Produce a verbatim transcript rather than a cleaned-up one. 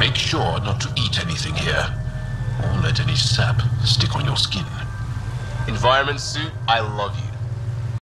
Make sure not to eat anything here, or let any sap stick on your skin. Environment suit, I love you.